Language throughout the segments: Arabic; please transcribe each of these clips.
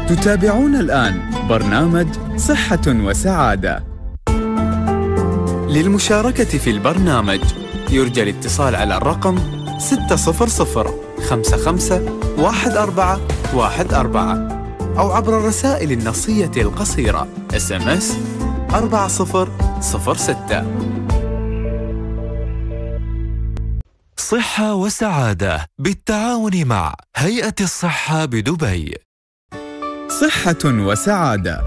تتابعون الآن برنامج صحة وسعادة. للمشاركة في البرنامج يرجى الاتصال على الرقم 600-55-1414 أو عبر الرسائل النصية القصيرة SMS 4006. صحة وسعادة بالتعاون مع هيئة الصحة بدبي. صحة وسعادة.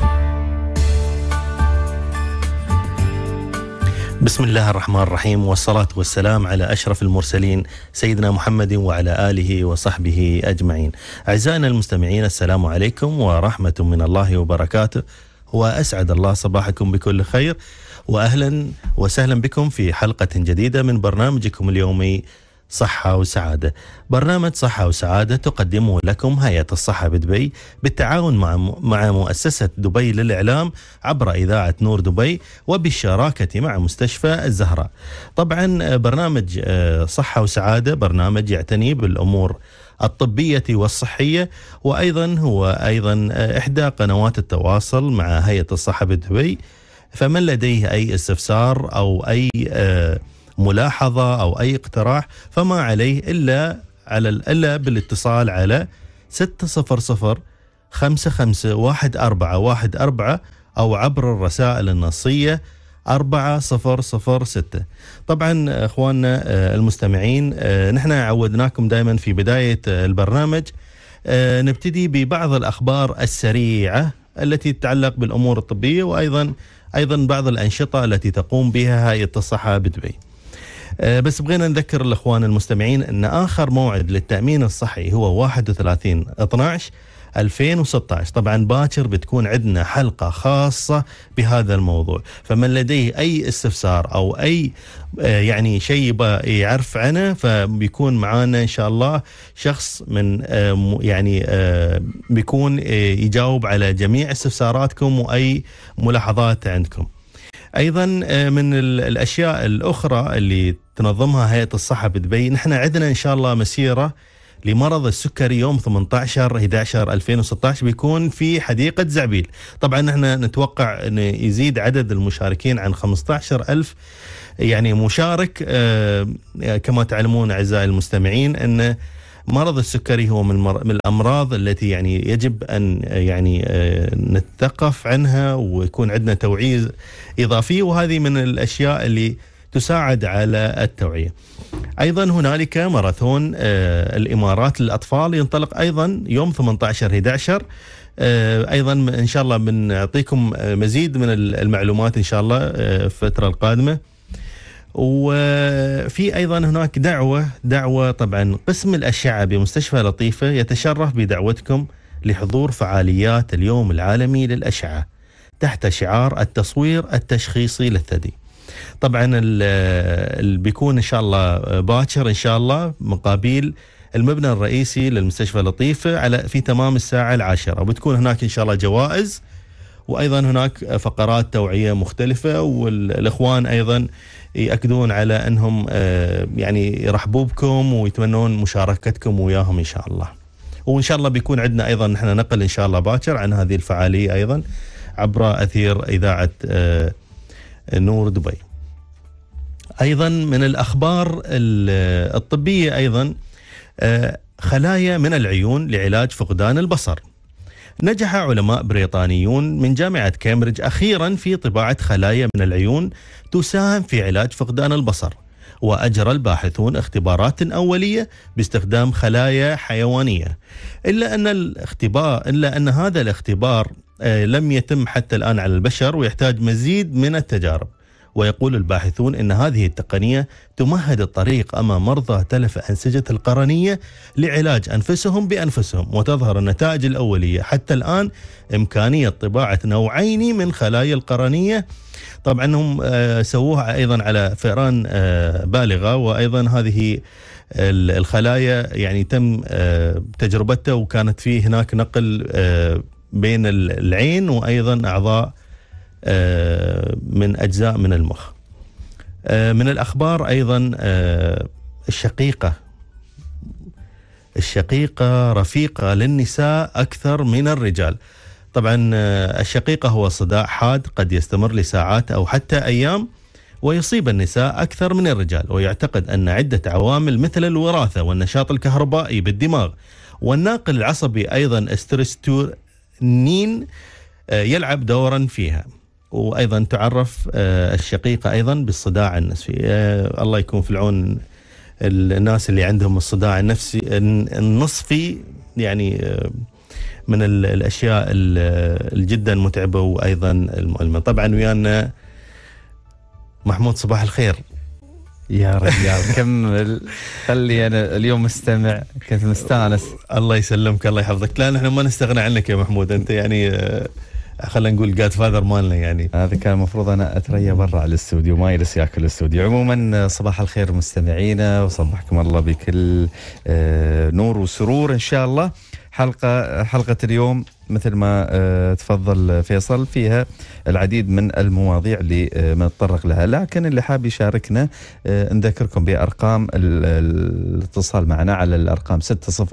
بسم الله الرحمن الرحيم، والصلاة والسلام على أشرف المرسلين سيدنا محمد وعلى آله وصحبه أجمعين. أعزائنا المستمعين، السلام عليكم ورحمة من الله وبركاته، وأسعد الله صباحكم بكل خير، وأهلا وسهلا بكم في حلقة جديدة من برنامجكم اليومي صحة وسعادة. برنامج صحة وسعادة تقدمه لكم هيئة الصحة بدبي بالتعاون مع مؤسسة دبي للإعلام عبر إذاعة نور دبي وبالشراكة مع مستشفى الزهراء. طبعا برنامج صحة وسعادة برنامج يعتني بالأمور الطبية والصحية، وأيضا هو أيضا إحدى قنوات التواصل مع هيئة الصحة بدبي. فمن لديه أي استفسار أو أي ملاحظة أو أي اقتراح فما عليه إلا بالاتصال على 600-55-1414 أو عبر الرسائل النصية 4006. طبعا أخواننا المستمعين، نحن عودناكم دائما في بداية البرنامج نبتدي ببعض الأخبار السريعة التي تتعلق بالأمور الطبية، وأيضا بعض الأنشطة التي تقوم بها هيئة الصحة بدبي. بس بغينا نذكر الأخوان المستمعين أن آخر موعد للتأمين الصحي هو 31/12/2016. طبعا باكر بتكون عندنا حلقة خاصة بهذا الموضوع، فمن لديه أي استفسار أو أي يعني شيء يعرف عنه فبيكون معانا إن شاء الله شخص من بيكون يجاوب على جميع استفساراتكم وأي ملاحظات عندكم. أيضا من الأشياء الأخرى اللي تنظمها هيئة الصحة بدبي، نحن عندنا إن شاء الله مسيرة لمرض السكري يوم 18/11/2016 بيكون في حديقة زعبيل. طبعا نحن نتوقع أن يزيد عدد المشاركين عن 15,000 يعني مشارك. كما تعلمون أعزائي المستمعين أن مرض السكري هو من الأمراض التي يعني يجب أن نتثقف عنها ويكون عندنا توعية إضافية، وهذه من الأشياء اللي تساعد على التوعية. أيضا هنالك ماراثون الإمارات للأطفال ينطلق أيضا يوم 18/11. أيضا إن شاء الله بنعطيكم مزيد من المعلومات إن شاء الله في الفترة القادمة. وفي أيضا هناك دعوة طبعا قسم الأشعة بمستشفى لطيفة يتشرف بدعوتكم لحضور فعاليات اليوم العالمي للأشعة تحت شعار التصوير التشخيصي للثدي. طبعا بيكون إن شاء الله باكر إن شاء الله مقابل المبنى الرئيسي للمستشفى لطيفة في تمام الساعة 10، وبتكون هناك إن شاء الله جوائز، وأيضا هناك فقرات توعية مختلفة، والإخوان أيضا يأكدون على أنهم يعني يرحبوا بكم ويتمنون مشاركتكم وياهم إن شاء الله. وإن شاء الله بيكون عندنا أيضا نحن نقل إن شاء الله باكر عن هذه الفعالية أيضا عبر أثير إذاعة نور دبي. أيضا من الأخبار الطبية أيضا خلايا من العيون لعلاج فقدان البصر. نجح علماء بريطانيون من جامعة كامبريدج أخيرا في طباعة خلايا من العيون تساهم في علاج فقدان البصر، وأجرى الباحثون اختبارات أولية باستخدام خلايا حيوانية، إلا أن هذا الاختبار لم يتم حتى الآن على البشر ويحتاج مزيد من التجارب. ويقول الباحثون أن هذه التقنية تمهد الطريق أمام مرضى تلف أنسجة القرنية لعلاج أنفسهم بأنفسهم، وتظهر النتائج الأولية حتى الآن إمكانية طباعة نوعين من خلايا القرنية. طبعا هم سووها أيضا على فئران بالغة، وأيضا هذه الخلايا يعني تم تجربتها، وكانت فيه هناك نقل بين العين وأيضا أعضاء من أجزاء من المخ. من الأخبار أيضا الشقيقة الشقيقة رفيقة للنساء أكثر من الرجال. طبعا الشقيقة هو صداع حاد قد يستمر لساعات أو حتى أيام، ويصيب النساء أكثر من الرجال، ويعتقد أن عدة عوامل مثل الوراثة والنشاط الكهربائي بالدماغ والناقل العصبي أيضا استرستونين يلعب دورا فيها. وأيضا تعرف الشقيقة أيضا بالصداع النصفي. الله يكون في العون الناس اللي عندهم الصداع النفسي النصفي، يعني من الأشياء الجدا متعبة وأيضا المؤلمة. طبعا ويانا محمود، صباح الخير. يا رجال كمل، خلي أنا اليوم مستمع، كنت مستانس. الله يسلمك، الله يحفظك. لا نحن ما نستغنى عنك يا محمود، أنت يعني خلينا نقول جاد فاذر مالنا يعني. هذا كان المفروض أنا أتريا برا على الاستوديو، ما يجلس ياكل الاستوديو. عموما صباح الخير مستمعينا، وصبحكم الله بكل نور وسرور إن شاء الله. حلقة اليوم مثل ما تفضل فيصل فيها العديد من المواضيع اللي نتطرق لها، لكن اللي حاب يشاركنا نذكركم بأرقام الاتصال معنا على الأرقام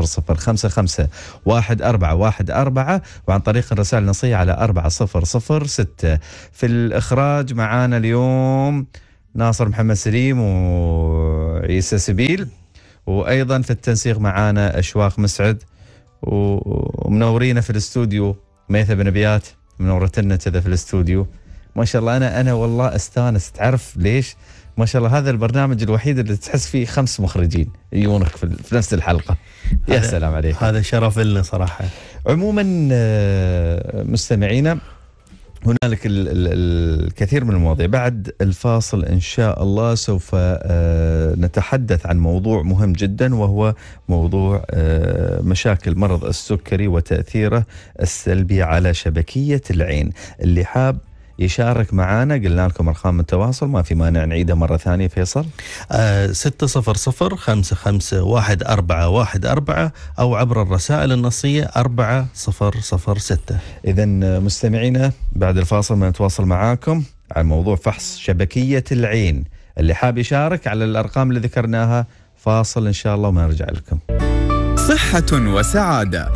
600551414، وعن طريق الرسائل النصية على 4006. في الإخراج معانا اليوم ناصر محمد سليم وعيسى سبيل، وأيضا في التنسيق معانا أشواق مسعد، ومنورينا في الاستوديو ميثة بن أبيات منورتنا كذا في الاستوديو. ما شاء الله أنا والله أستانس، تعرف ليش؟ ما شاء الله هذا البرنامج الوحيد اللي تحس فيه 5 مخرجين يجونك في نفس الحلقة. يا سلام عليك، هذا شرف لنا صراحة. عموما مستمعينا، هنالك الكثير من المواضيع. بعد الفاصل إن شاء الله سوف نتحدث عن موضوع مهم جدا، وهو موضوع مشاكل مرض السكري وتأثيره السلبي على شبكية العين. اللي حاب يشارك معانا قلنا لكم أرقام التواصل، ما في مانع نعيدها مرة ثانية فيصل. 600551414 أو عبر الرسائل النصية 4006. إذن مستمعينا بعد الفاصل نتواصل معاكم عن موضوع فحص شبكية العين. اللي حاب يشارك على الأرقام اللي ذكرناها. فاصل إن شاء الله وما نرجع لكم. صحة وسعادة.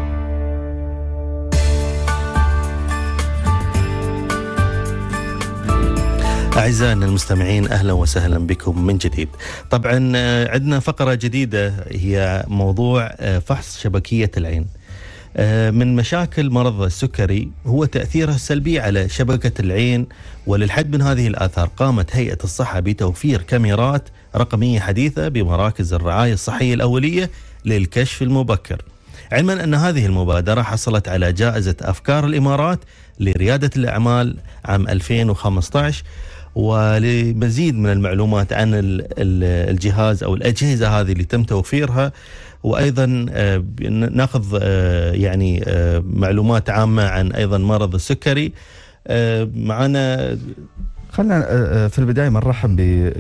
أعزائنا المستمعين، أهلا وسهلا بكم من جديد. طبعا عندنا فقرة جديدة هي موضوع فحص شبكية العين. من مشاكل مرض السكري هو تأثيره السلبي على شبكة العين، وللحد من هذه الآثار قامت هيئة الصحة بتوفير كاميرات رقمية حديثة بمراكز الرعاية الصحية الأولية للكشف المبكر، علما أن هذه المبادرة حصلت على جائزة أفكار الإمارات لريادة الأعمال عام 2015. ولمزيد من المعلومات عن الجهاز أو الأجهزة هذه اللي تم توفيرها، وأيضا ناخذ يعني معلومات عامة عن أيضا مرض السكري معنا. خلنا في البداية مرحب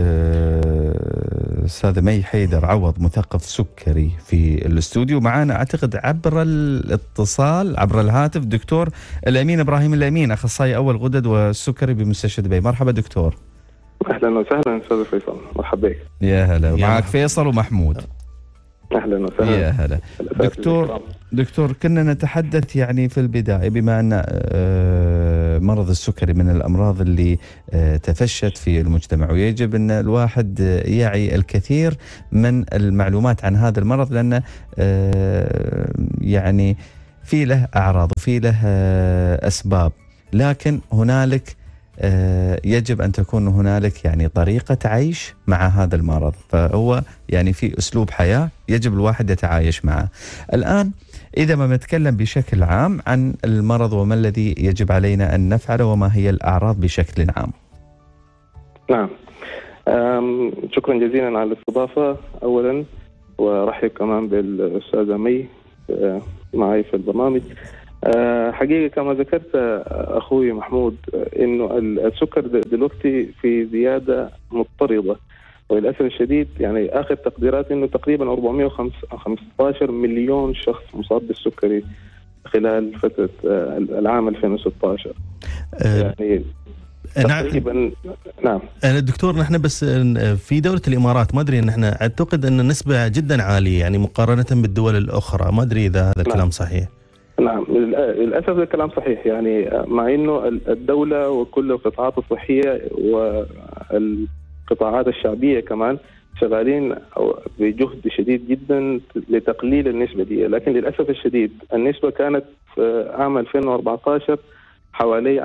بأستاذ مي حيدر عوض، مثقف سكري في الاستوديو معنا أعتقد عبر الاتصال عبر الهاتف دكتور الأمين إبراهيم الأمين، أخصائي أول غدد والسكري بمستشفى دبي. مرحبا دكتور. أهلا وسهلا أستاذ فيصل، مرحبا بك. يا هلا، معك فيصل ومحمود. أهلا وسهلا. يا هلا دكتور كنا نتحدث يعني في البداية بما أن مرض السكري من الأمراض اللي تفشت في المجتمع، ويجب أن الواحد يعي الكثير من المعلومات عن هذا المرض، لأن يعني في له أعراض وفي له أسباب، لكن هنالك يجب أن تكون هنالك يعني طريقة عيش مع هذا المرض، فهو يعني في أسلوب حياة يجب الواحد يتعايش معه. الآن إذا ما نتكلم بشكل عام عن المرض وما الذي يجب علينا أن نفعله وما هي الأعراض بشكل عام. نعم، شكرا جزيلا على الاستضافة أولا، ورحب كمان بالأستاذة مي معي في البرنامج. حقيقة كما ذكرت أخوي محمود إنه السكر دلوقتي في زيادة مضطردة، وللأسف الشديد يعني آخر تقديرات إنه تقريبا 415 مليون شخص مصاب بالسكري خلال فترة العام 2016. يعني تقريبا. نعم الدكتور، نحن بس في دولة الإمارات ما أدري، نحن أعتقد أن النسبة جدا عالية يعني مقارنة بالدول الأخرى، ما أدري إذا هذا الكلام صحيح. نعم للأسف الكلام صحيح، يعني مع أنه الدولة وكل القطاعات الصحية والقطاعات الشعبية كمان شغالين بجهد شديد جدا لتقليل النسبة دي، لكن للأسف الشديد النسبة كانت في عام 2014 حوالي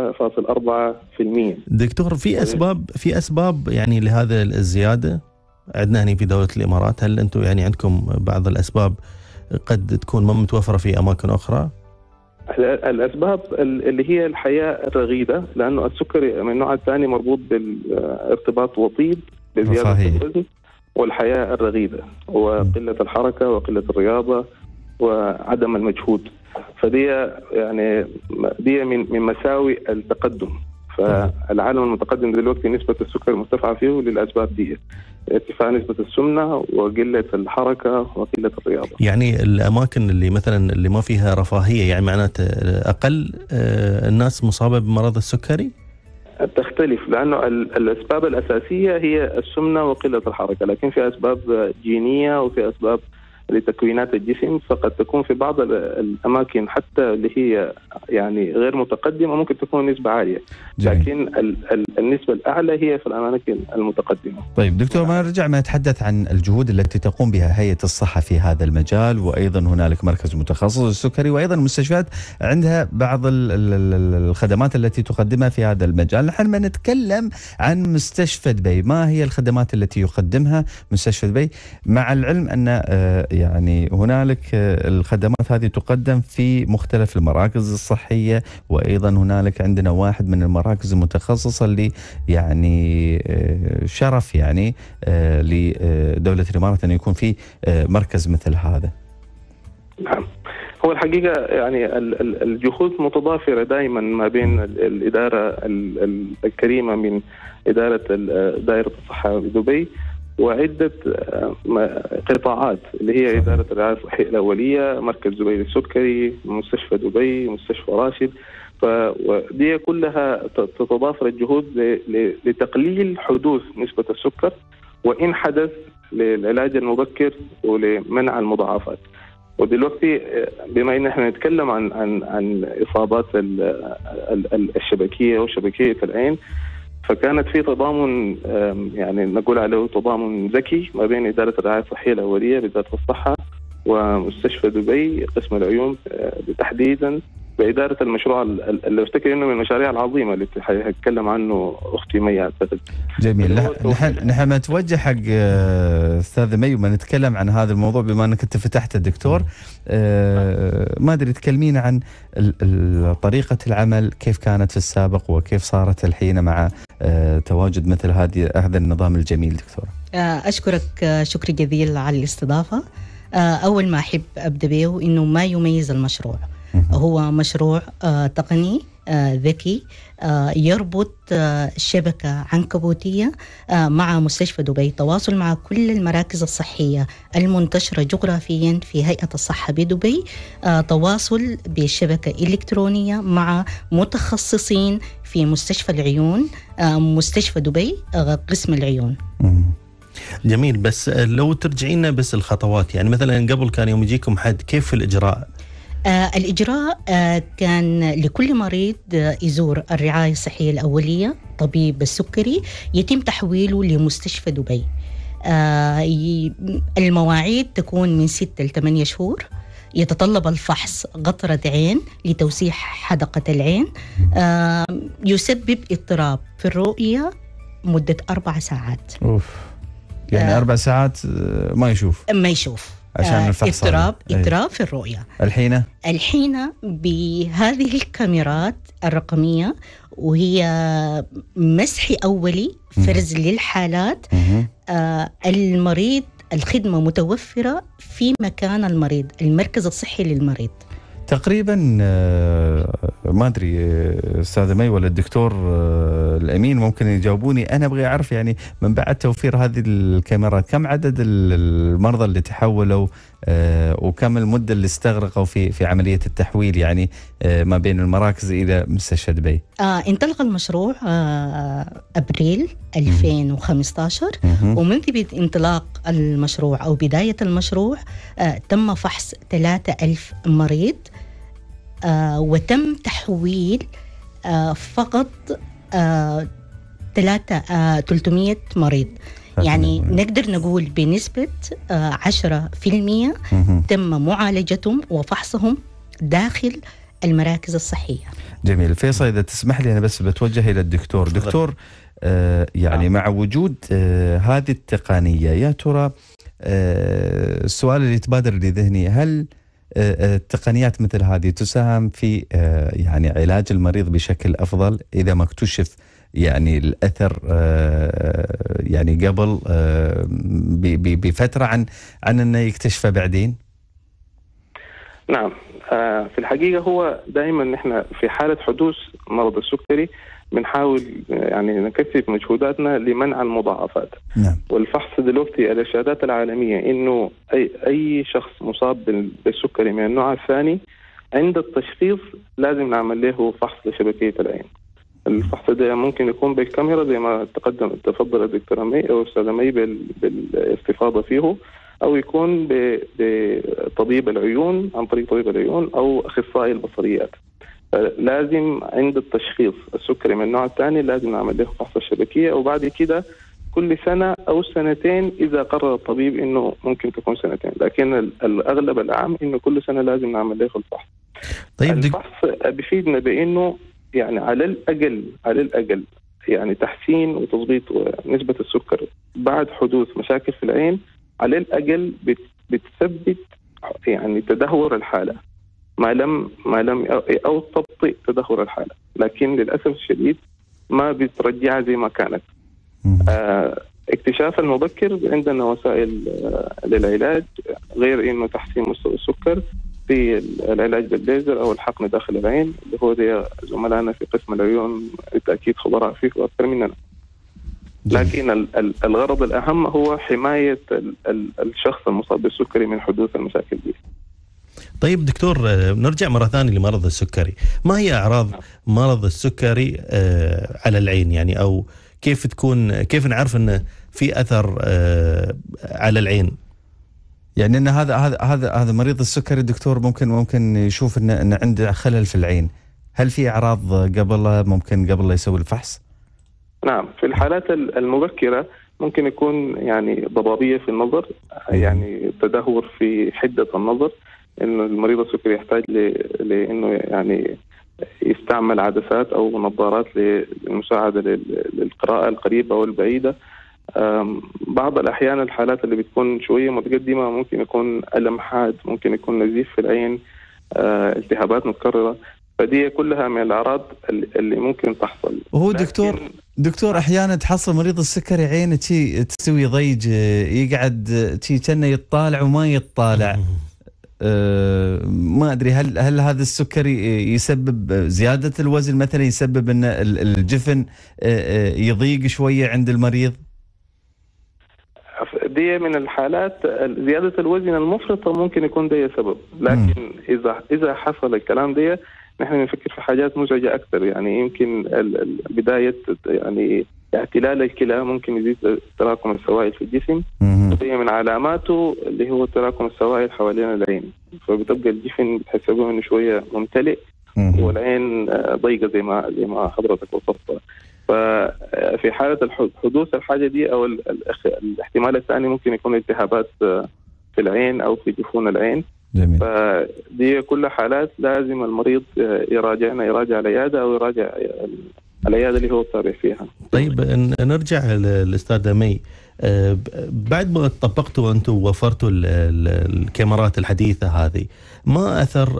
10.4%. دكتور، في أسباب يعني لهذا الزيادة عندنا هنا في دولة الإمارات؟ هل أنتم يعني عندكم بعض الأسباب قد تكون ما متوفرة في أماكن أخرى؟ الأسباب اللي هي الحياة الرغيدة، لأنه السكري من النوع الثاني مربوط بالارتباط وطيد بزيادة الوزن والحياة الرغيدة وقلة الحركة وقلة الرياضة وعدم المجهود، فدي يعني دي من مساوئ التقدم. فالعالم المتقدم دلوقتي نسبة السكر مرتفعة فيه للأسباب دي، ارتفاع نسبة السمنة وقلة الحركة وقلة الرياضة. يعني الأماكن اللي مثلا اللي ما فيها رفاهية يعني معناته أقل الناس مصابة بمرض السكري؟ تختلف، لأنه الأسباب الأساسية هي السمنة وقلة الحركة، لكن في أسباب جينية وفي أسباب لتكوينات الجسم، فقد تكون في بعض الأماكن حتى اللي هي يعني غير متقدمة ممكن تكون نسبة عالية. جميل. لكن النسبة الأعلى هي في الأماكن المتقدمة. طيب دكتور، ما نرجع ما نتحدث عن الجهود التي تقوم بها هيئة الصحة في هذا المجال، وأيضا هنالك مركز متخصص للسكري، وأيضا المستشفيات عندها بعض الخدمات التي تقدمها في هذا المجال. نحن ما نتكلم عن مستشفى دبي، ما هي الخدمات التي يقدمها مستشفى دبي، مع العلم أن يعني هنالك الخدمات هذه تقدم في مختلف المراكز الصحية، وأيضا هنالك عندنا واحد من المراكز المتخصصة اللي يعني شرف يعني لدولة الإمارات أن يكون في مركز مثل هذا. نعم، هو الحقيقة يعني الجهود متضافرة دائما ما بين الإدارة الكريمة من دائرة الصحة بدبي وعدة قطاعات اللي هي إدارة الرعاية الصحية الأولية، مركز دبي للسكري، مستشفى دبي، مستشفى راشد، فدي كلها تتضافر الجهود لتقليل حدوث نسبة السكر، وإن حدث للعلاج المبكر ولمنع المضاعفات. ودلوقتي بما ان احنا نتكلم عن اصابات الشبكيه وشبكيه العين، فكانت في تضامن يعني نقول عليه تضامن ذكي ما بين اداره الرعايه الصحيه الاوليه بوزاره الصحه ومستشفى دبي قسم العيون تحديدا بإدارة المشروع اللي افتكر انه من المشاريع العظيمة اللي هيتكلم عنه اختي مي اعتقد. جميل. نحن نتوجه حق استاذ مي وما نتكلم عن هذا الموضوع بما انك انت فتحت الدكتور. ما ادري تكلمينا عن طريقة العمل كيف كانت في السابق وكيف صارت الحين مع تواجد مثل هذا النظام الجميل دكتور. اشكرك شكر جزيل على الاستضافة. اول ما احب ابدا به انه ما يميز المشروع هو مشروع تقني ذكي يربط شبكة عنكبوتية مع مستشفى دبي، تواصل مع كل المراكز الصحية المنتشرة جغرافيا في هيئة الصحة بدبي، تواصل بشبكة إلكترونية مع متخصصين في مستشفى العيون، مستشفى دبي قسم العيون. جميل. بس لو ترجعينا بس الخطوات، يعني مثلا قبل كان يوم يجيكم حد كيف الإجراء؟ الإجراء كان لكل مريض يزور الرعاية الصحية الأولية طبيب السكري يتم تحويله لمستشفى دبي. المواعيد تكون من 6 ل 8 شهور. يتطلب الفحص قطرة عين لتوسيع حدقة العين. يسبب اضطراب في الرؤية مدة 4 ساعات. يعني 4 ساعات ما يشوف عشان الفحص. اضطراب في الرؤية. الحين بهذه الكاميرات الرقمية وهي مسح أولي فرز للحالات. المريض الخدمة متوفرة في مكان المريض، المركز الصحي للمريض. تقريبا ما أدري أستاذة مي ولا الدكتور الأمين ممكن يجاوبوني. أنا أبغى أعرف يعني من بعد توفير هذه الكاميرات كم عدد المرضى اللي تحولوا وكم المدة اللي استغرقوا في عملية التحويل يعني ما بين المراكز إلى مستشفى دبي؟ انطلق المشروع أبريل 2015 ومنذ انطلاق المشروع أو بداية المشروع تم فحص 3000 مريض وتم تحويل فقط 300 مريض. يعني نقدر نقول بنسبة 10% تم معالجتهم وفحصهم داخل المراكز الصحية. جميل. فيصل إذا تسمح لي أنا بس بتوجه إلى الدكتور. دكتور يعني مع وجود هذه التقنية يا ترى السؤال اللي يتبادر لذهني هل التقنيات مثل هذه تساهم في يعني علاج المريض بشكل أفضل إذا ما اكتشف يعني الأثر يعني قبل بفترة عن أنه يكتشفه بعدين؟ نعم. في الحقيقة هو دائما نحن في حالة حدوث مرض السكري بنحاول يعني نكثف مجهوداتنا لمنع المضاعفات. نعم. والفحص دلوقتي الإرشادات العالمية إنه أي شخص مصاب بالسكري من النوع الثاني عند التشخيص لازم نعمل له فحص لشبكية العين. الفحص ده ممكن يكون بالكاميرا زي ما تفضل الدكتورة مي أو الأستاذة مي بالاستفاضة فيه، أو يكون بطبيب العيون عن طريق طبيب العيون أو أخصائي البصريات. لازم عند التشخيص السكري من النوع الثاني لازم نعمل له فحص الشبكية، وبعد كده كل سنة أو سنتين إذا قرر الطبيب إنه ممكن تكون سنتين، لكن الأغلب العام إنه كل سنة لازم نعمل له الفحص. طيب الفحص بيفيدنا بإنه يعني على الأقل يعني تحسين وتضبيط نسبة السكر بعد حدوث مشاكل في العين، على الأقل بتثبت يعني تدهور الحالة ما لم أو تبطئ تدهور الحالة، لكن للأسف الشديد ما بترجعها زي ما كانت. اكتشاف المبكر عندنا وسائل للعلاج غير إنه تحسين مستوى السكر في العلاج بالليزر أو الحقن داخل العين اللي هو دي زملائنا في قسم العيون بالتأكيد خبراء فيه وأكثر مننا. لكن الغرض الأهم هو حماية الشخص المصاب بالسكري من حدوث المشاكل دي. طيب دكتور نرجع مرة ثانية لمرض السكري. ما هي أعراض مرض السكري على العين يعني، أو كيف نعرف أنه في أثر على العين؟ يعني أن هذا مريض السكري الدكتور ممكن يشوف أن عنده خلل في العين. هل في أعراض قبل لا يسوي الفحص؟ نعم. في الحالات المبكرة ممكن يكون يعني ضبابية في النظر، يعني تدهور في حدة النظر، إنه المريض السكري يحتاج لإنه يعني يستعمل عدسات أو نظارات للمساعدة للقراءة القريبة والبعيدة. بعض الأحيان الحالات اللي بتكون شوية متقدمة ممكن يكون ألم حاد، ممكن يكون نزيف في العين، التهابات متكررة، فدي كلها من الأعراض اللي ممكن تحصل. وهو دكتور أحيانا تحصل مريض السكري عينه تسوي ضيج، يقعد كأنه يطالع وما يطالع. ما أدري هل هذا السكري يسبب زيادة الوزن مثلا، يسبب أن الجفن يضيق شوية عند المريض؟ دي من الحالات زيادة الوزن المفرطة ممكن يكون ده سبب، لكن إذا حصل الكلام ده نحن نفكر في حاجات مزعجة أكثر. يعني يمكن بداية يعني اعتلال الكلى، ممكن يزيد تراكم السوائل في الجسم، هي من علاماته اللي هو تراكم السوائل حوالين العين، فبتبقى الجفن بتحسبه انه شويه ممتلئ والعين ضيقه زي ما حضرتك وصفتها. ففي حاله حدوث الحاجه دي او الاحتمال الثاني ممكن يكون التهابات في العين او في جفون العين. جميل. فدي كل حالات لازم المريض يراجع العياده او يراجع العياده اللي هو تابع فيها. طيب نرجع للأستاذة مي. بعد ما طبقتوا أنتم ووفرتوا الكاميرات الحديثة هذه، ما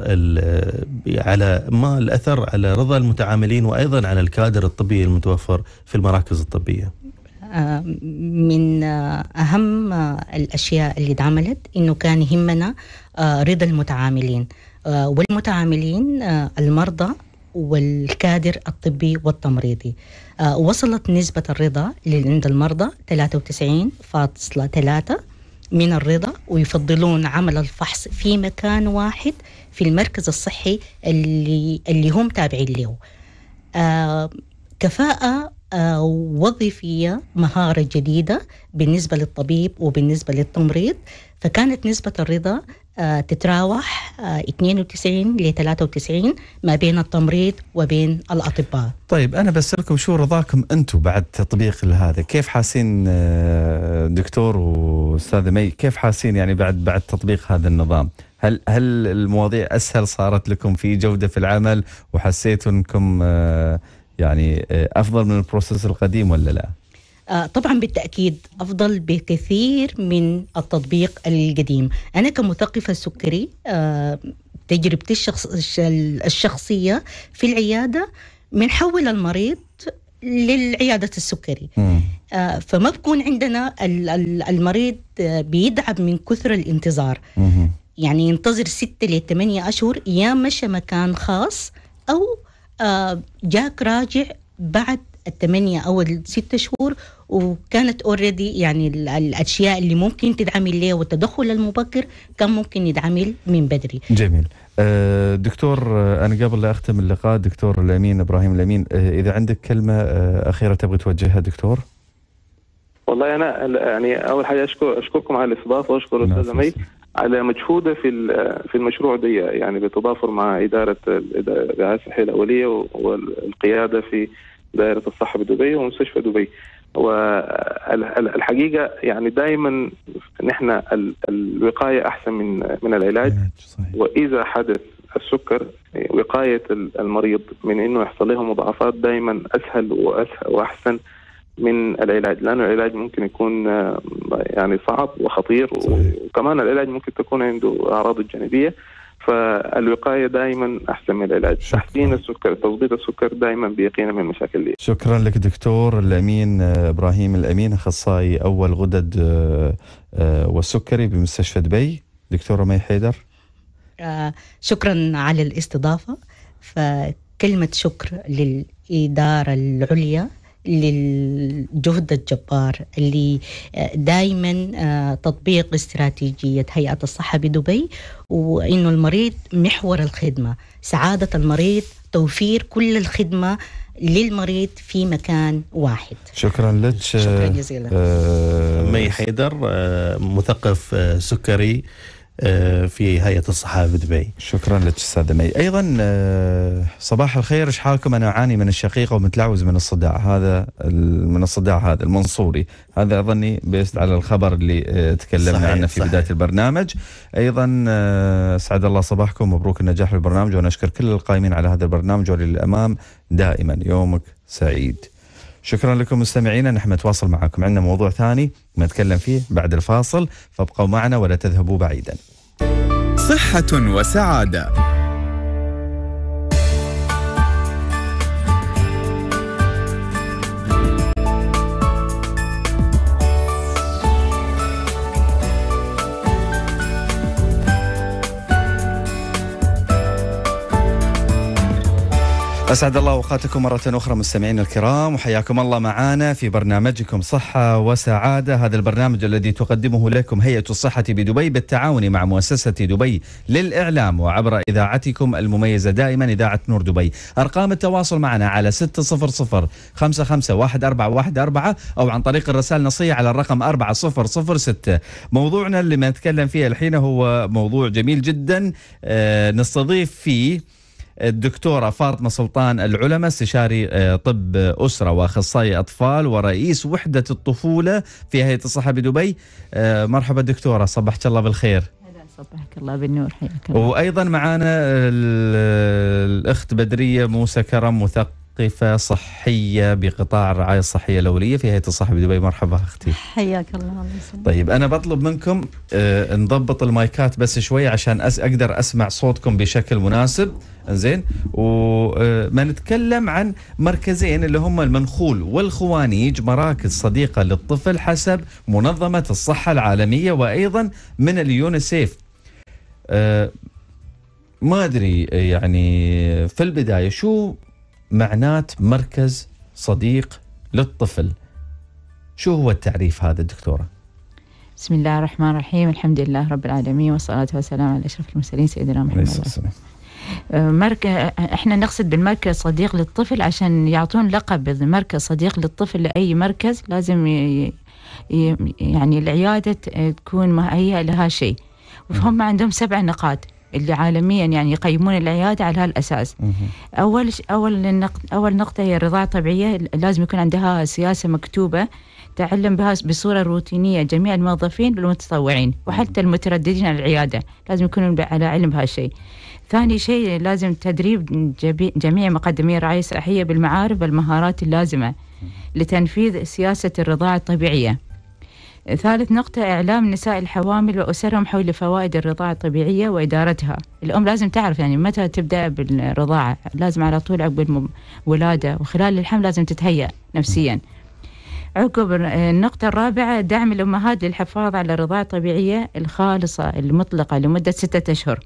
الأثر على رضا المتعاملين وأيضا على الكادر الطبي المتوفر في المراكز الطبية؟ من أهم الأشياء اللي اتعملت إنه كان يهمنا رضا المتعاملين، والمتعاملين المرضى والكادر الطبي والتمريضي. وصلت نسبة الرضا عند المرضى 93.3 من الرضا، ويفضلون عمل الفحص في مكان واحد في المركز الصحي اللي هم تابعين له. كفاءة وظيفية، مهارة جديدة بالنسبة للطبيب وبالنسبة للتمريض، فكانت نسبة الرضا تتراوح 92 ل 93 ما بين التمريض وبين الأطباء. طيب أنا بسألكم شو رضاكم أنتم بعد تطبيق هذا؟ كيف حاسين دكتور وأستاذة مي، كيف حاسين يعني بعد تطبيق هذا النظام؟ هل المواضيع أسهل صارت لكم في جودة في العمل، وحسيتوا أنكم يعني أفضل من البروسيس القديم ولا لا؟ طبعا بالتأكيد أفضل بكثير من التطبيق القديم. أنا كمثقفة سكري تجربتي الشخصية في العيادة بنحول المريض للعيادة السكري. فما بكون عندنا المريض بيدعب من كثر الانتظار، يعني ينتظر 6 ل 8 أشهر، يا مشى مكان خاص أو جاك راجع بعد 8 أو 6 شهور، وكانت اوريدي يعني الأشياء اللي ممكن تدعمل له والتدخل المبكر كان ممكن يدعمل من بدري. جميل. دكتور، أنا قبل لا أختم اللقاء، دكتور الأمين إبراهيم الأمين، إذا عندك كلمة أخيرة تبغي توجهها دكتور؟ والله أنا يعني أول حاجة أشكركم على الاستضافة، وأشكر الأستاذة مي على مجهودها في المشروع ده، يعني بالتضافر مع إدارة الرعاية الصحية الأولية والقيادة في دائرة الصحة بدبي ومستشفى دبي. والحقيقة يعني دائما نحن الوقاية أحسن من العلاج. وإذا حدث السكر، وقاية المريض من إنه يحصل له مضاعفات دائما أسهل وأحسن من العلاج، لأنه العلاج ممكن يكون يعني صعب وخطير، وكمان العلاج ممكن تكون عنده أعراض جانبية. فالوقاية دائما أحسن من العلاج. تحسين السكر، تضبيط السكر دائما بيقينا من المشاكل دي. شكرا لك دكتور الأمين إبراهيم الأمين، أخصائي أول غدد والسكري بمستشفى دبي. دكتورة مي حيدر، شكرا على الاستضافة. فكلمة شكر للإدارة العليا للجهد الجبار اللي دائما تطبيق استراتيجية هيئة الصحة بدبي، وإنه المريض محور الخدمة، سعادة المريض، توفير كل الخدمة للمريض في مكان واحد. شكرا لك. شكرا جزيلا. مي حيدر، مثقف سكري في هيئة الصحة بدبي. شكرا لك أستاذة مي. أيضا صباح الخير، إيش حالكم؟ أنا أعاني من الشقيقة ومتلعوز من الصداع هذا المنصوري. هذا أظني بيست على الخبر اللي تكلمنا عنه في بداية البرنامج. أيضا سعد الله صباحكم، مبروك النجاح للبرنامج، ونشكر كل القائمين على هذا البرنامج، وللأمام دائما، يومك سعيد. شكرا لكم مستمعينا، نحن نتواصل معكم، عندنا موضوع ثاني نتكلم فيه بعد الفاصل، فابقوا معنا ولا تذهبوا بعيدا. صحة وسعادة. أسعد الله أوقاتكم مرة أخرى مستمعين الكرام، وحياكم الله معنا في برنامجكم صحة وسعادة. هذا البرنامج الذي تقدمه لكم هيئة الصحة بدبي بالتعاون مع مؤسسة دبي للإعلام، وعبر إذاعتكم المميزة دائما إذاعة نور دبي. أرقام التواصل معنا على 600-551414 أو عن طريق الرسائل النصية على الرقم 4006. موضوعنا اللي ما نتكلم فيه الحين هو موضوع جميل جدا، نستضيف فيه الدكتورة فاطمة سلطان العلمة، استشاري طب أسرة وأخصائي أطفال ورئيس وحدة الطفولة في هيئة الصحة بدبي. مرحبا دكتورة، صبحك الله بالخير. صبحك الله بالنور، حياك الله. وأيضا معانا الأخت بدرية موسى كرم، مثقفة صحية بقطاع الرعاية الصحية الأولية في هيئة الصحة بدبي. مرحبا أختي. حياك الله. الله يسلمك. طيب أنا بطلب منكم نضبط المايكات بس شوي عشان أقدر أسمع صوتكم بشكل مناسب. زين، وما نتكلم عن مركزين اللي هم المنخول والخوانيج، مراكز صديقة للطفل حسب منظمة الصحة العالمية وأيضا من اليونيسيف. ما أدري يعني في البداية شو معنات مركز صديق للطفل؟ شو هو التعريف هذا دكتورة؟ بسم الله الرحمن الرحيم، الحمد لله رب العالمين والصلاة والسلام على أشرف المرسلين سيدنا محمد. احنا نقصد بالمركز صديق للطفل عشان يعطون لقب مركز صديق للطفل لأي مركز لازم يعني العيادة تكون مهيئة لها شيء. وهم عندهم 7 نقاط اللي عالميا يعني يقيمون العيادة على هالأساس. أول نقطة هي الرضاعة الطبيعية، لازم يكون عندها سياسة مكتوبة تعلم بها بصورة روتينية جميع الموظفين والمتطوعين وحتى المترددين على العيادة، لازم يكونوا على علم بهالشيء. ثاني شيء لازم تدريب جميع مقدمي الرعاية الصحية بالمعارف والمهارات اللازمة لتنفيذ سياسة الرضاعة الطبيعية. ثالث نقطة إعلام نساء الحوامل وأسرهم حول فوائد الرضاعة الطبيعية وإدارتها. الأم لازم تعرف يعني متى تبدأ بالرضاعة، لازم على طول عقب الولادة وخلال الحمل لازم تتهيأ نفسيا. عقب النقطة الرابعة دعم الأمهات للحفاظ على الرضاعة الطبيعية الخالصة المطلقة لمدة 6 أشهر.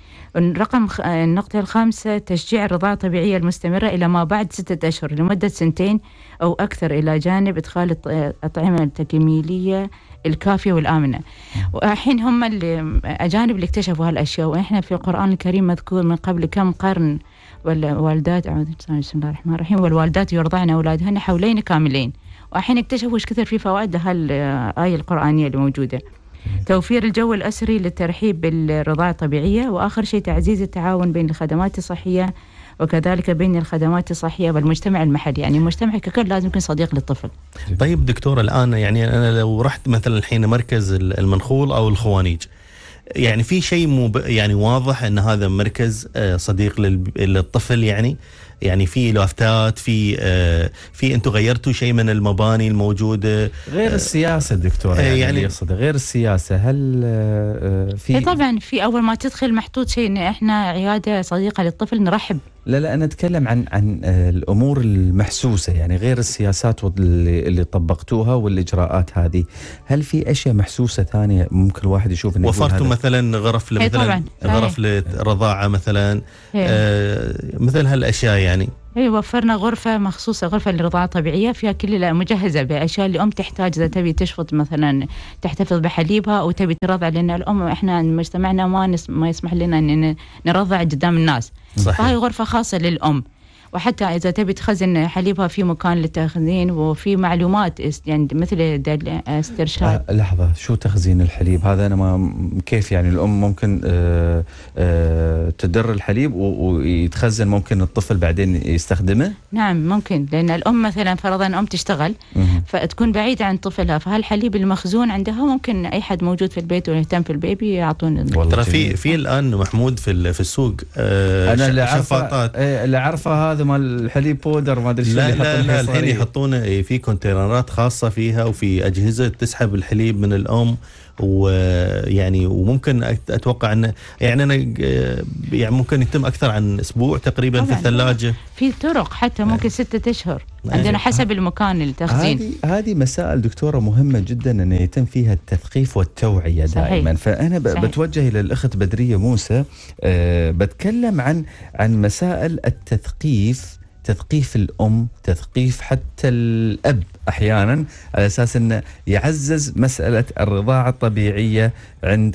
النقطة الخامسة تشجيع الرضاعة الطبيعية المستمرة إلى ما بعد 6 أشهر لمدة 2 أو أكثر، إلى جانب إدخال الأطعمة التكميلية الكافية والآمنة. وحين هم الأجانب اللي اكتشفوا هالأشياء، وإحنا في القرآن الكريم مذكور من قبل كم قرن والوالدات بسم الله الرحمن الرحيم والوالدات يرضعن أولادهن حولين كاملين. وحين اكتشفوا إيش كثر في فوائد هالآية القرآنية اللي موجودة. توفير الجو الأسري للترحيب بالرضاعة الطبيعية. وآخر شيء تعزيز التعاون بين الخدمات الصحية وكذلك بين الخدمات الصحية والمجتمع المحلي، يعني المجتمع ككل لازم يكون صديق للطفل. طيب دكتورة، الآن يعني أنا لو رحت مثلا الحين مركز المنخول أو الخوانيج، يعني في شيء يعني واضح أن هذا مركز صديق للطفل، يعني في لافتات، في انتم غيرتوا شيء من المباني الموجوده غير السياسه دكتور، يعني يقصد غير السياسه. هل في طبعا في اول ما تدخل محطوط شيء ان احنا عياده صديقه للطفل نرحب. لا انا اتكلم عن الامور المحسوسه، يعني غير السياسات اللي طبقتوها والاجراءات هذه. هل في اشياء محسوسه ثانيه ممكن الواحد يشوف انه وفرتوا مثلا غرف مثلا غرف للرضاعه مثلا مثل هالاشياء يعني؟ وفرنا غرفة مخصوصة، غرفة للرضاعة الطبيعية فيها كل مجهزة بأشياء اللي أم تحتاج إذا تبي تشفط مثلا تحتفظ بحليبها أو تبي ترضع، لأن الأم إحنا مجتمعنا ما يسمح لنا أن نرضع قدام الناس. فهي غرفة خاصة للأم، وحتى إذا تبي تخزن حليبها في مكان للتخزين وفي معلومات يعني مثل استرشاد. لحظة، شو تخزين الحليب هذا؟ أنا ما كيف يعني الأم ممكن تدر الحليب ويتخزن، ممكن الطفل بعدين يستخدمه؟ نعم ممكن، لأن الأم مثلا فرضا أم تشتغل فتكون بعيدة عن طفلها، فهالحليب المخزون عندها ممكن أي حد موجود في البيت ويهتم في البيبي يعطون. ترى في الآن محمود في السوق أنا اللي عارفه هذا مال الحليب بودر ما ادري شو. لا الحين يحطونه في كونتينرات خاصه فيها وفي اجهزه تسحب الحليب من الام، ويعني وممكن اتوقع انه يعني انا يعني ممكن يتم اكثر عن اسبوع تقريبا في الثلاجه. في طرق حتى ممكن 6 أشهر عندنا حسب المكان التخزين. هذه مسائل دكتوره مهمه جدا ان يتم فيها التثقيف والتوعيه دائما. فانا بتوجه الى الاخت بدريه موسى، بتكلم عن مسائل تثقيف الأم، تثقيف حتى الأب أحيانا، على أساس أنه يعزز مسألة الرضاعة الطبيعية عند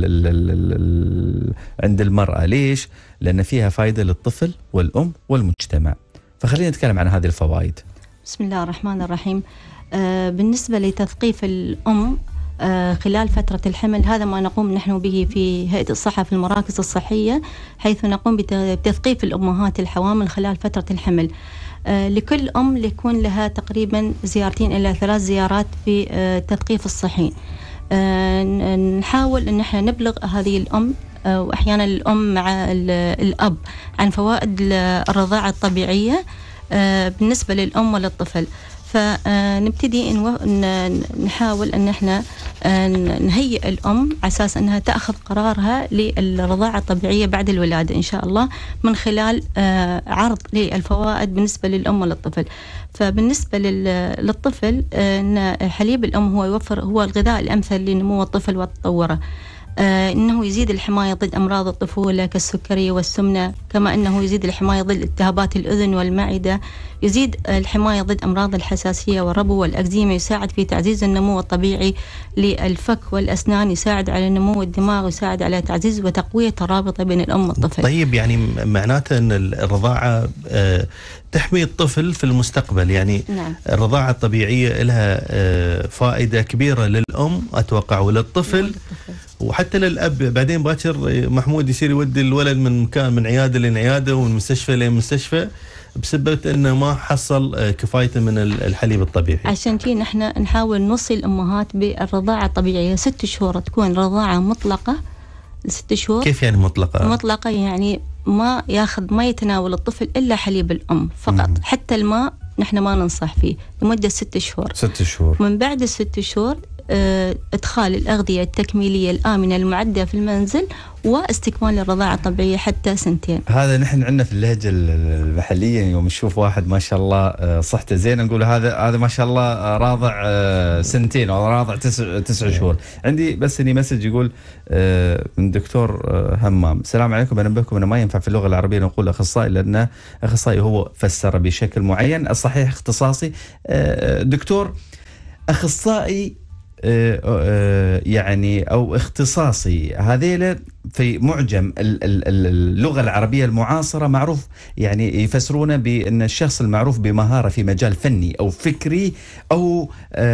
المرأة. ليش؟ لأن فيها فائدة للطفل والأم والمجتمع. فخلينا نتكلم عن هذه الفوائد. بسم الله الرحمن الرحيم. بالنسبة لتثقيف الأم خلال فترة الحمل، هذا ما نقوم نحن به في هيئة الصحة في المراكز الصحية، حيث نقوم بتثقيف الأمهات الحوامل خلال فترة الحمل. لكل أم يكون لها تقريبا 2 إلى 3 زيارات في التثقيف الصحي. نحاول أن احنا نبلغ هذه الأم وأحيانا الأم مع الأب عن فوائد الرضاعة الطبيعية بالنسبة للأم وللطفل. فنبتدي نحاول أن احنا نهيئ الأم على أساس أنها تأخذ قرارها للرضاعة الطبيعية بعد الولادة إن شاء الله، من خلال عرض للفوائد بالنسبة للأم وللطفل. فبالنسبة للطفل، حليب الأم هو الغذاء الأمثل لنمو الطفل وتطوره. أنه يزيد الحماية ضد أمراض الطفولة كالسكري والسمنة، كما أنه يزيد الحماية ضد التهابات الأذن والمعدة، يزيد الحماية ضد أمراض الحساسية والربو والأكزيما، يساعد في تعزيز النمو الطبيعي للفك والأسنان، يساعد على نمو الدماغ، يساعد على تعزيز وتقوية الرابطة بين الأم والطفل. طيب يعني معناته أن الرضاعة تحمي الطفل في المستقبل، يعني نعم. الرضاعة الطبيعية لها فائدة كبيرة للأم أتوقع وللطفل وحتى للأب. بعدين باكر محمود يصير يودي الولد من مكان، من عيادة لعيادة ومن مستشفى لمستشفى بسبب أنه ما حصل كفايته من الحليب الطبيعي. عشان كذا نحن نحاول نوصي الأمهات بالرضاعة الطبيعية 6 شهور تكون رضاعة مطلقة. 6 شهور كيف يعني مطلقة؟ مطلقة يعني ما يتناول الطفل إلا حليب الأم فقط. حتى الماء نحن ما ننصح فيه لمدة 6 شهور. 6 شهور. من بعد 6 شهور إدخال الأغذية التكميلية الآمنة المعدة في المنزل واستكمال الرضاعة الطبيعية حتى 2 سنين. هذا نحن عندنا في اللهجة المحلية يوم نشوف واحد ما شاء الله صحته زينة نقول هذا ما شاء الله راضع 2 سنين أو راضع 9 شهور. عندي بس إني مسج يقول من دكتور همام: السلام عليكم، أنبهكم أنه ما ينفع في اللغة العربية نقول أخصائي، لأن أخصائي هو فسر بشكل معين، الصحيح اختصاصي. دكتور أخصائي يعني أو اختصاصي، هذيلا في معجم اللغة العربية المعاصرة معروف، يعني يفسرونه بأن الشخص المعروف بمهارة في مجال فني أو فكري أو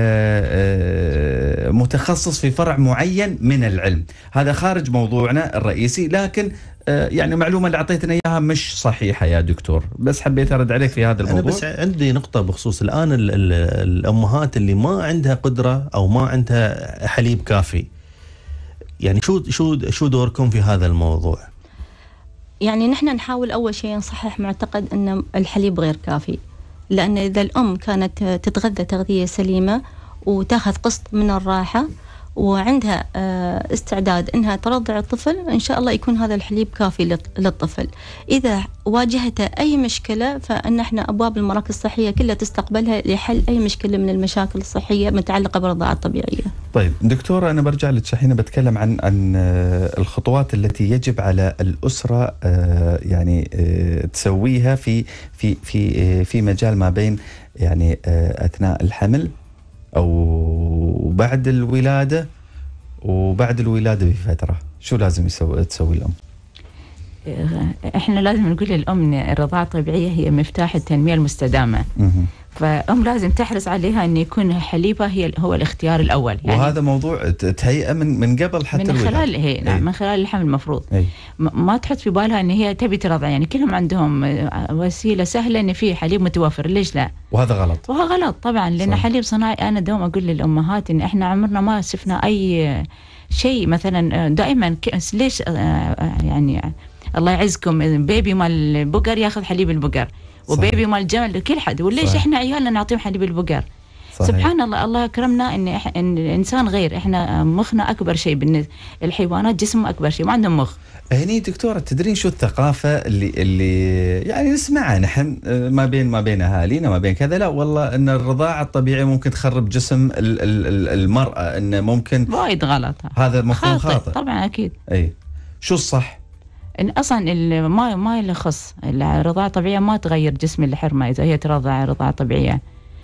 متخصص في فرع معين من العلم. هذا خارج موضوعنا الرئيسي، لكن يعني معلومة اللي أعطيتنا إياها مش صحيحة يا دكتور، بس حبيت أرد عليك في هذا الموضوع. أنا بس عندي نقطة بخصوص الآن الأمهات اللي ما عندها قدرة أو ما عندها حليب كافي، يعني شو دوركم في هذا الموضوع؟ يعني نحن نحاول أول شيء نصحح معتقد أن الحليب غير كافي، لأن إذا الأم كانت تتغذى تغذية سليمة وتاخذ قسط من الراحة وعندها استعداد انها ترضع الطفل، ان شاء الله يكون هذا الحليب كافي للطفل. اذا واجهته اي مشكله فان احنا ابواب المراكز الصحيه كلها تستقبلها لحل اي مشكله من المشاكل الصحيه متعلقه بالرضاعه الطبيعيه. طيب دكتوره، انا برجع للشحينه بتكلم عن الخطوات التي يجب على الاسره يعني تسويها في مجال ما بين يعني اثناء الحمل أو بعد الولادة وبعد الولادة بفترة. شو لازم تسوي الأم؟ إحنا لازم نقول للأم إن الرضاعة الطبيعية هي مفتاح التنمية المستدامة. فأم لازم تحرص عليها أن يكون حليبها هو الاختيار الأول. يعني وهذا موضوع تهيئة من قبل حتى من خلال نعم من خلال الحمل المفروض. ما تحط في بالها أن هي تبي ترضع، يعني كلهم عندهم وسيلة سهلة أن في حليب متوفر، ليش لا؟ وهذا غلط. وهذا غلط طبعا، لأن حليب صناعي. أنا دوم أقول للأمهات إن إحنا عمرنا ما شفنا أي شيء مثلا دائما ليش يعني الله يعزكم بيبي مال البقر ياخذ حليب البقر وبيبي مال الجمل كل حد، وليش احنا عيالنا نعطيهم حليب البقر؟ سبحان الله، الله كرمنا ان الانسان غير، احنا مخنا اكبر شيء بالنسبه الحيوانات، جسمهم اكبر شيء، ما عندهم مخ. هني دكتورة تدرين شو الثقافة اللي يعني نسمعها نحن ما بين اهالينا ما بين كذا؟ لا والله ان الرضاعة الطبيعية ممكن تخرب جسم المرأة، انه ممكن وايد غلط. هذا مفهوم خاطئ طبعا اكيد. اي شو الصح؟ إن أصلا ما يلخص الرضاعة الطبيعية ما تغير جسم الحرمة إذا هي ترضع رضاعة طبيعية.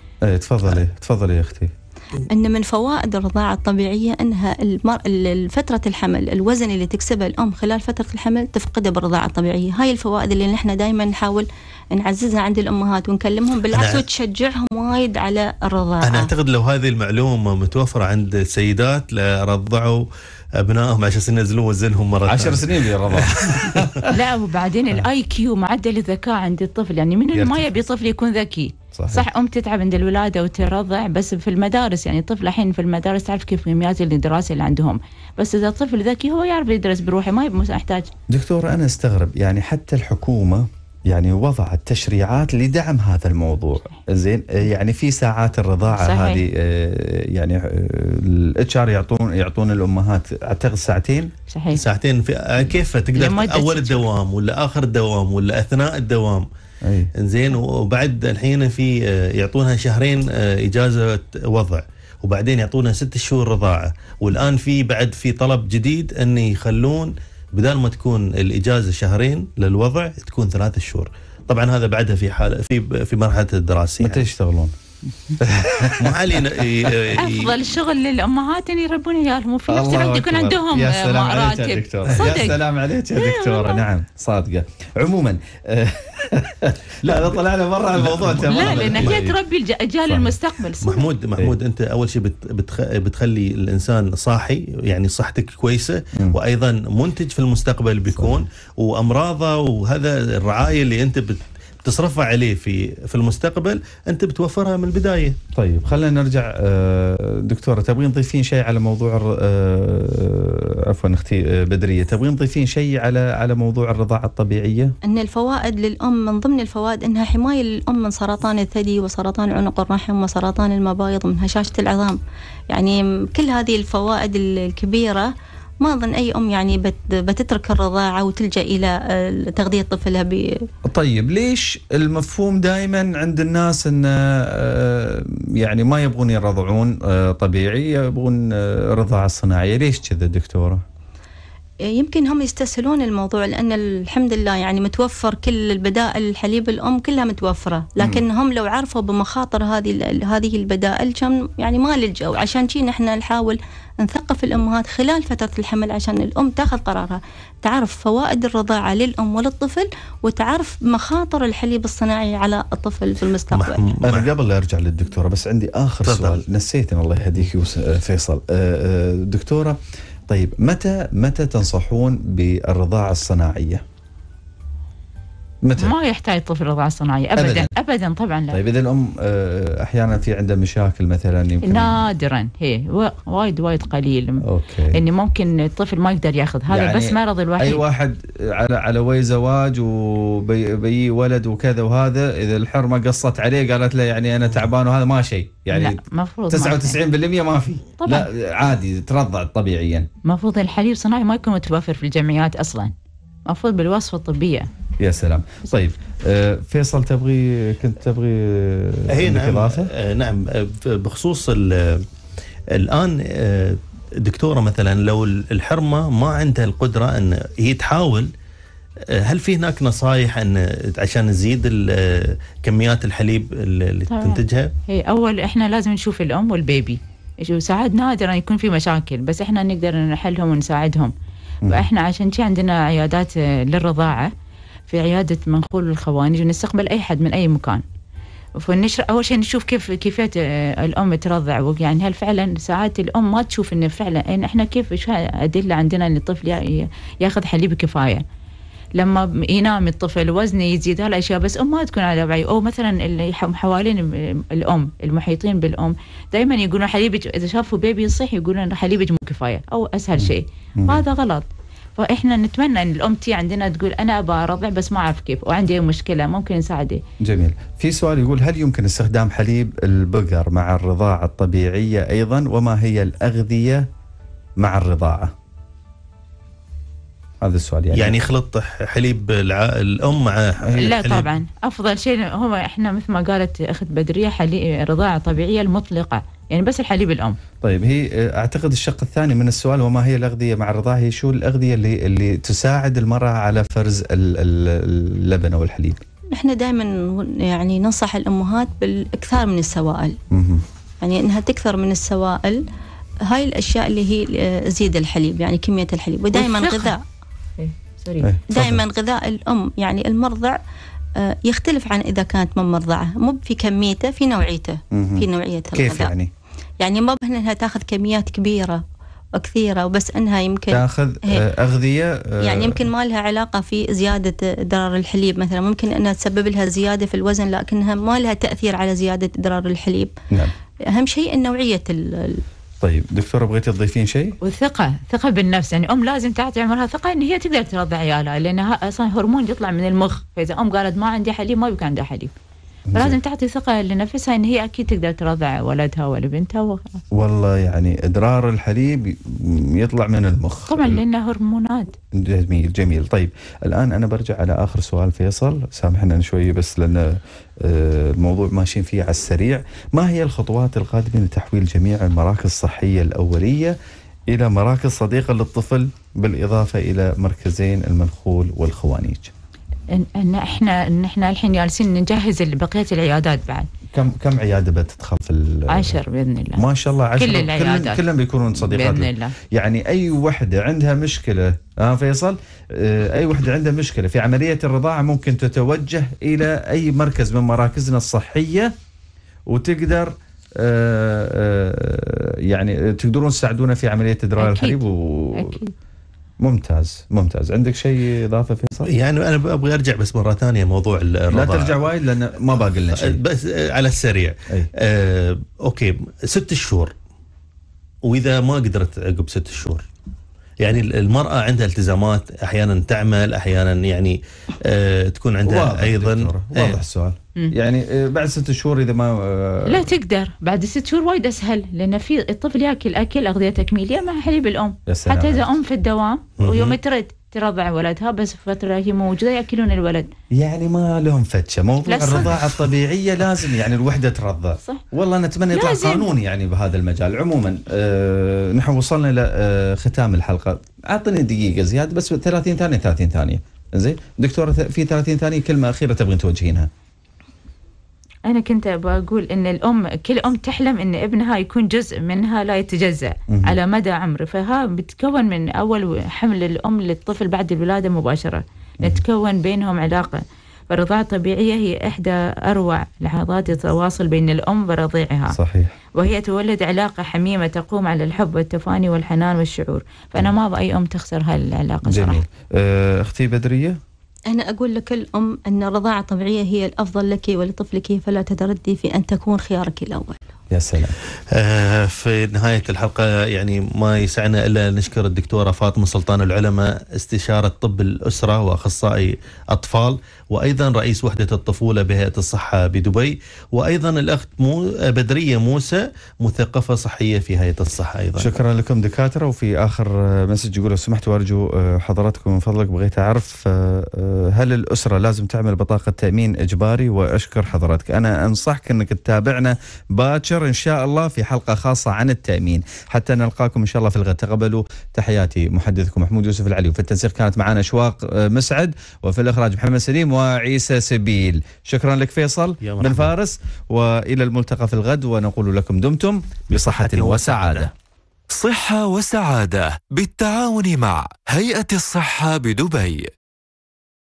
تفضلي يا أختي. أن من فوائد الرضاعة الطبيعية أنها فترة الحمل، الوزن اللي تكسبه الأم خلال فترة الحمل تفقده بالرضاعة الطبيعية. هاي الفوائد اللي نحن دائما نحاول نعززها عند الأمهات ونكلمهم بالعكس وتشجعهم وايد على الرضاعة. أنا أعتقد لو هذه المعلومة متوفرة عند السيدات لرضعوا أبنائهم 10 سنين ينزلون وزنهم مرة 10 سنين بالرضاعة. لا وبعدين الاي كيو معدل الذكاء عند الطفل، يعني من ما يبي طفل يكون ذكي. صح أم تتعب عند الولادة وترضع، بس في المدارس يعني الطفل الحين في المدارس تعرف كيف كميات الدراسة اللي عندهم، بس إذا الطفل ذكي هو يعرف يدرس بروحه، ما يحتاج. دكتور أنا استغرب، يعني حتى الحكومة يعني وضعت تشريعات لدعم هذا الموضوع. زين يعني في ساعات الرضاعة هذه يعني الاتش ار يعطون الامهات اعتقد ساعتين. صحيح. ساعتين في كيف تقدر اول الدوام ولا اخر الدوام ولا اثناء الدوام. زين وبعد الحين في يعطونها 2 شهرين اجازة وضع، وبعدين يعطونا 6 شهور رضاعة. والآن في طلب جديد أن يخلون بدال ما تكون الإجازة 2 للوضع تكون 3 شهور. طبعا هذا بعدها في مرحلة الدراسة. متى يشتغلون؟ ما علينا. افضل شغل للامهات ان يربون عيالهم وفي نفس الوقت يكون عندهم راتب. يا سلام عليك يا دكتورة. نعم صادقة. عموما لا طلعنا برا الموضوع لا لانك هي تربي الاجيال المستقبل. محمود انت اول شيء بتخلي الانسان صاحي، يعني صحتك كويسه، وايضا منتج في المستقبل بيكون، وامراضه وهذا الرعايه اللي انت تصرفها عليه في المستقبل انت بتوفرها من البدايه. طيب خلينا نرجع. دكتوره تبغين تضيفين شيء على موضوع عفوا اختي بدريه، تبغين تضيفين شيء على موضوع الرضاعه الطبيعيه؟ ان الفوائد للام، من ضمن الفوائد انها حمايه للام من سرطان الثدي وسرطان عنق الرحم وسرطان المبايض ومن هشاشه العظام. يعني كل هذه الفوائد الكبيره ما أظن أي أم يعني بتترك الرضاعة وتلجأ إلى تغذية طفلها طيب ليش المفهوم دائما عند الناس أن يعني ما يبغون يرضعون طبيعي، يبغون الرضاعة الصناعية؟ ليش كذا دكتورة؟ يمكن هم يستسهلون الموضوع لأن الحمد لله يعني متوفر كل البدائل، الحليب الأم كلها متوفرة، لكن هم لو عرفوا بمخاطر هذه البدائل كم يعني ما لجأوا. عشان شي نحن نحاول نثقف الأمهات خلال فترة الحمل عشان الأم تاخذ قرارها، تعرف فوائد الرضاعة للأم وللطفل، وتعرف مخاطر الحليب الصناعي على الطفل في المستقبل. أنا قبل لا أرجع للدكتورة بس عندي آخر سؤال نسيتني، الله يهديك فيصل. دكتورة طيب متى تنصحون بالرضاعة الصناعية؟ متى؟ ما يحتاج الطفل رضاعة صناعية أبدا طبعا لا. طيب إذا الأم أحيانا في عندها مشاكل مثلا، يمكن نادرا هي وايد قليل. أوكي. إن ممكن الطفل ما يقدر ياخذ هذا يعني بس مرض الوحيد. أي واحد على وي زواج وبي ولد وكذا وهذا، إذا الحرمة قصت عليه قالت له يعني أنا تعبان وهذا ما شيء يعني 99% ما في طبعا. لا عادي ترضع طبيعيا. مفروض الحليب الصناعي ما يكون متوفر في الجمعيات أصلا، مفروض بالوصفة الطبية. يا سلام. طيب فيصل كنت تبغي إضافة؟ نعم بخصوص الآن دكتورة مثلا لو الحرمة ما عندها القدرة أن هي تحاول، هل في هناك نصائح أن عشان نزيد كميات الحليب اللي تنتجها؟ هي أول إحنا لازم نشوف الأم والبيبي، ساعات نادرا يكون في مشاكل بس إحنا نقدر نحلهم ونساعدهم. فإحنا عشان شي عندنا عيادات للرضاعة، في عيادة منخول الخوانج ونستقبل أي حد من أي مكان. فنشر أول شيء نشوف كيفية الأم ترضع، يعني هل فعلا ساعات الأم ما تشوف إنه فعلا إن إحنا كيف إيش أدلة عندنا إن الطفل ياخذ حليب كفاية. لما ينام الطفل وزنه يزيد هالأشياء بس ما تكون على وعي، أو مثلا اللي حوالين الأم المحيطين بالأم دائما يقولون حليبك إذا شافوا بيبي يصيح يقولون حليبك مو كفاية أو أسهل شيء. هذا غلط. فإحنا نتمنى أن الأم تي عندنا تقول أنا أبغى أرضع بس ما أعرف كيف وعندي مشكلة، ممكن نساعده. جميل. في سؤال يقول هل يمكن استخدام حليب البقر مع الرضاعة الطبيعية أيضا، وما هي الأغذية مع الرضاعة؟ هذا السؤال يعني يخلط حليب الأم مع لا حليب. طبعا أفضل شيء هو إحنا مثل ما قالت أخت بدرية رضاعة طبيعية المطلقة، يعني بس الحليب الأم. طيب هي أعتقد الشق الثاني من السؤال وما هي الأغذية مع الرضاعة، هي شو الأغذية اللي تساعد المرأة على فرز اللبن أو الحليب؟ نحن دائما يعني ننصح الأمهات بالإكثار من السوائل. يعني إنها تكثر من السوائل، هاي الأشياء اللي هي زيد الحليب يعني كمية الحليب. ودائما غذاء دائما غذاء الأم يعني المرضع يختلف عن إذا كانت من مرضعة، مو في كميته في نوعيته. في نوعية كيف الغذاء يعني مو بأنها تأخذ كميات كبيرة وكثيرة وبس أنها يمكن تأخذ أغذية يعني يمكن ما لها علاقة في زيادة إضرار الحليب. مثلا ممكن أنها تسبب لها زيادة في الوزن لكنها ما لها تأثير على زيادة إضرار الحليب. نعم. أهم شيء النوعية طيب دكتورة بغيتي تضيفين شيء؟ ثقة بالنفس، يعني أم لازم تعطي عمرها ثقة إن هي تقدر ترضع عيالها، لأنها أصلا هرمون يطلع من المخ، فإذا أم قالت ما عندي حليب ما بيكون عندها حليب. فلازم تعطي ثقة لنفسها إن هي أكيد تقدر ترضع ولدها ولا بنتها والله يعني إدرار الحليب يطلع من المخ طبعا لأنه هرمونات. جميل جميل. طيب الآن أنا برجع على آخر سؤال فيصل، سامحنا شوية بس لأن الموضوع ماشيين فيه على السريع. ما هي الخطوات القادمة لتحويل جميع المراكز الصحية الأولية إلى مراكز صديقة للطفل بالإضافة إلى مركزين المنخول والخوانيج؟ إن إحنا الحين جالسين نجهز بقية العيادات بعد. كم عيادة بتدخل في 10 بإذن الله. ما شاء الله 10. كل العيادات كلهم بيكونون صديقات بإذن الله. يعني أي وحدة عندها مشكلة فيصل، أي وحدة عندها مشكلة في عملية الرضاعة ممكن تتوجه إلى أي مركز من مراكزنا الصحية وتقدر يعني تقدرون تساعدونا في عملية إدرار الحليب أكيد. ممتاز ممتاز. عندك شيء إضافة فيصل؟ يعني أنا أبغى أرجع بس مرة ثانية موضوع الرضاعة. لا ترجع وايد لأن ما باقي لنا شيء، بس على السريع. أوكي 6 شهور، وإذا ما قدرت عقب 6 شهور، يعني المرأة عندها التزامات، أحيانا تعمل، أحيانا يعني تكون عندها واضح أيضا. واضح السؤال. يعني بعد 6 شهور إذا ما لا تقدر بعد 6 شهور وايد أسهل، لأن في الطفل يأكل أغذية تكميلية مع حليب الأم. حتى إذا أم في الدوام ويوم ترد ترضع ولدها، بس فترة هي موجودة يأكلون الولد. يعني ما لهم فتشة موضوع الرضاعة الطبيعية لازم يعني الوحدة ترضع. صح. والله نتمنى يطلع قانون يعني بهذا المجال. عموما نحن وصلنا إلى ختام الحلقة. أعطني دقيقة زيادة بس 30 ثانية 30 ثانية. زين دكتورة في 30 ثانية كلمة أخيرة تبغين توجهينها؟ أنا كنت بقول إن كل أم تحلم إن ابنها يكون جزء منها لا يتجزأ على مدى عمره، فها بتكون من أول حمل الأم للطفل بعد الولادة مباشرة، نتكون بينهم علاقة. فالرضاعة الطبيعية هي إحدى أروع لحظات التواصل بين الأم ورضيعها. صحيح. وهي تولد علاقة حميمة تقوم على الحب والتفاني والحنان والشعور. فأنا ما أبغى أي أم تخسر هالعلاقة صراحة. جميل. أختي بدرية؟ أنا أقول لكل أم أن الرضاعة الطبيعية هي الأفضل لك ولطفلك، فلا تترددي في أن تكون خيارك الأول. يا سلام. في نهاية الحلقة يعني ما يسعنا إلا نشكر الدكتورة فاطمة سلطان العلماء، استشارة طب الأسرة وأخصائي أطفال، وأيضا رئيس وحدة الطفولة بهيئة الصحة بدبي، وأيضا الأخت بدرية موسى مثقفة صحية في هيئة الصحة أيضا. شكرا لكم دكاترة. وفي آخر مسج يقول لو سمحتوا وأرجو حضراتكم من فضلك بغيت أعرف هل الأسرة لازم تعمل بطاقة تأمين إجباري؟ وأشكر حضراتك. أنا أنصحك أنك تتابعنا باكر إن شاء الله في حلقة خاصة عن التأمين. حتى نلقاكم إن شاء الله في الغد. تقبلوا تحياتي محدثكم محمود يوسف العلي، وفي التنسيق كانت معنا أشواق مسعد، وفي الإخراج محمد سليم وعيسى سبيل. شكرا لك فيصل بن فارس، وإلى الملتقى في الغد، ونقول لكم دمتم بصحة وسعادة. صحة وسعادة بالتعاون مع هيئة الصحة بدبي.